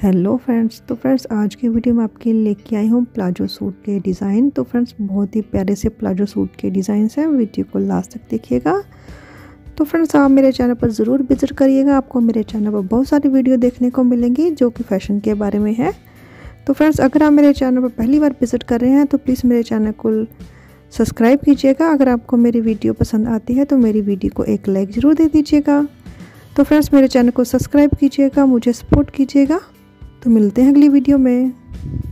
Hello friends, तो friends आज की वीडियो में आपके लिए लेके आई हूँ प्लाजो सूट के डिज़ाइन। तो फ्रेंड्स बहुत ही प्यारे से प्लाजो सूट के डिज़ाइंस हैं, वीडियो को लास्ट तक देखिएगा। तो फ्रेंड्स आप मेरे चैनल पर ज़रूर विजिट करिएगा, आपको मेरे चैनल पर बहुत सारी वीडियो देखने को मिलेंगी जो कि फ़ैशन के बारे में है। तो फ्रेंड्स अगर आप मेरे चैनल पर पहली बार विजिट कर रहे हैं तो प्लीज़ मेरे चैनल को सब्सक्राइब कीजिएगा। अगर आपको मेरी वीडियो पसंद आती है तो मेरी वीडियो को एक लाइक ज़रूर दे दीजिएगा। तो फ्रेंड्स मेरे चैनल को सब्सक्राइब कीजिएगा, मुझे सपोर्ट कीजिएगा। तो मिलते हैं अगली वीडियो में।